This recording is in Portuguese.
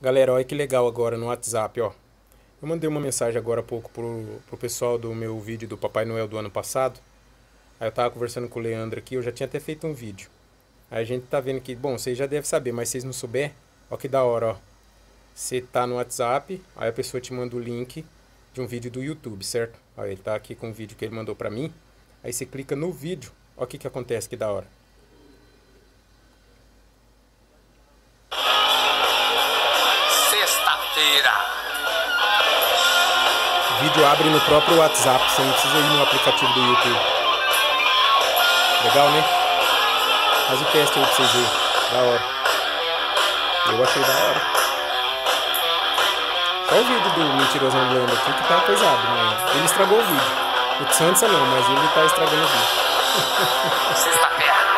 Galera, olha que legal agora no WhatsApp, ó. Eu mandei uma mensagem agora há pouco pro pessoal do meu vídeo do Papai Noel do ano passado. Aí eu tava conversando com o Leandro aqui, eu já tinha até feito um vídeo. Aí a gente tá vendo que, bom, vocês já devem saber, mas vocês não souber, ó que da hora, ó. Você tá no WhatsApp, aí a pessoa te manda o link de um vídeo do YouTube, certo? Aí ele tá aqui com o vídeo que ele mandou pra mim. Aí você clica no vídeo, ó o que que acontece, que da hora. Sexta-feira. O vídeo abre no próprio WhatsApp, você não precisa ir no aplicativo do YouTube. Legal, né? Faz o teste aí pra vocês verem. Da hora. Eu achei da hora. Só o vídeo do mentirosão do Leandro aqui que tá coisado, né? Ele estragou o vídeo. O de Santos não, mas ele tá estragando o vídeo. Sexta-feira.